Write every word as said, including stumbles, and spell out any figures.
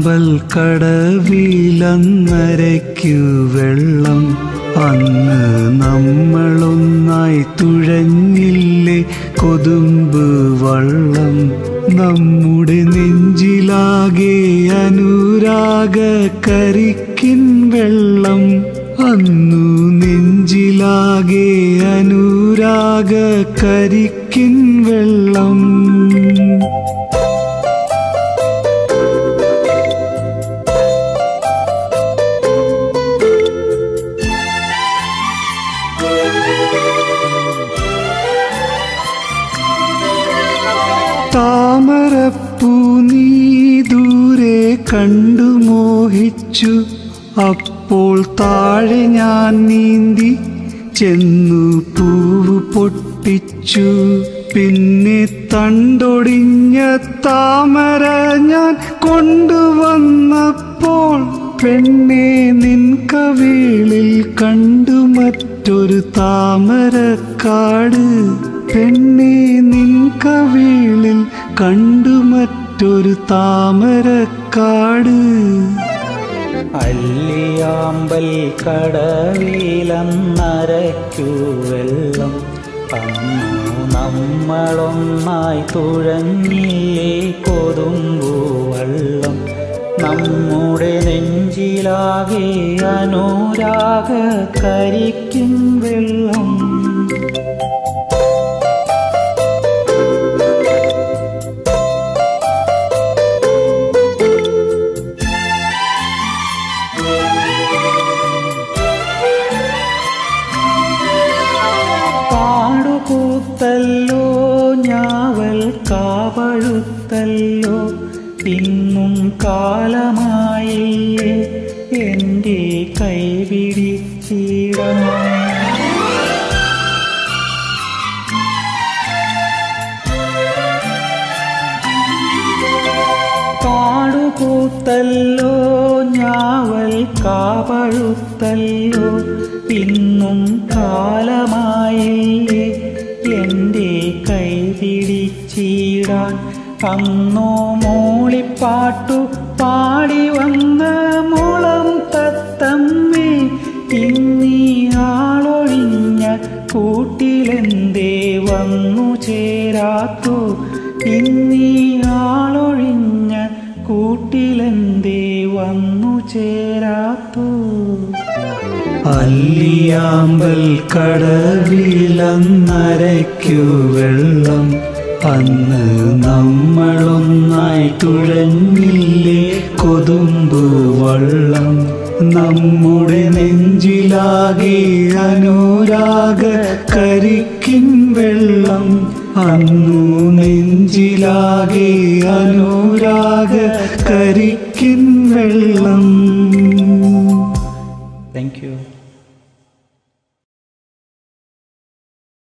അല്ലിയാമ്പൽ കടവിലന്നരയ്ക്കു വെള്ളം അന്ന് നമ്മളൊന്നായി തുഴഞ്ഞില്ലേ കൊതുമ്പ് വള്ളം നമ്മുടെ നെഞ്ചിലാകെ അനുരാഗ കരിക്കിൻ വെള്ളം അന്നു നെഞ്ചിലാകെ അനുരാഗ കരിക്കിൻ വെള്ളം താമരപ്പൂ നീ ദൂരെ കണ്ടു മോഹിച്ചു അപ്പോൾ താഴെ ഞാൻ നീന്തി ചെന്നു പൂവ് പൊട്ടിച്ചു പിന്നെ തണ്ടൊടിഞ്ഞ താമര ഞാൻ കൊണ്ടുവന്നപ്പോൾ പെണ്ണെ നിൻ കവിളിൽ കണ്ടു മറ്റൊരു താമരക്കാട് പെണ്ണെ നിൻ കവിളിൽ കണ്ടു മറ്റൊരു താമരക്കാട് അല്ലിയാമ്പൽ കടവിലന്നരയ്ക്കു വെള്ളം അന്നു നമ്മളൊന്നായി തുഴഞ്ഞില്ലേ കൊതുമ്പു വള്ളം നമ്മുടെ നെഞ്ചിലാകെ അനുരാഗ കരിക്കിൻ വെള്ളം പൂത്തല്ലോ ഞാവൽ കാവഴുത്തല്ലോ ഇന്നും കാലമായില്ലേ എൻ്റെ കൈപിടിച്ചിടണം കാടുപൂത്തല്ലോ ഞാവൽ കാവഴുത്തല്ലോ ഇന്നും കാലമായില്ലേ എൻ്റെ കൈപിടിച്ചിടാൻ അന്നോ മൂളിപ്പാട്ടു പാടി വന്ന മുളം തത്തമ്മേ ഇന്നീ ആളൊഴിഞ്ഞ കൂട്ടിലെന്തേ വന്നു ചേരാത്തു ഇന്നീ ആളൊഴിഞ്ഞ കൂട്ടിലെന്തേ വന്നു ചേരാത്തു അല്ലിയാമ്പൽ കടവിലന്നരയ്ക്കു വെള്ളം അന്ന് നമ്മളൊന്നായി തുഴഞ്ഞില്ലേ കൊതുമ്പ് വള്ളം നമ്മുടെ നെഞ്ചിലാകെ അനുരാഗ കരിക്കിൻ വെള്ളം അന്നു നെഞ്ചിലാകെ അനുരാഗ കരിക്കിൻ വെള്ളം. Thank you.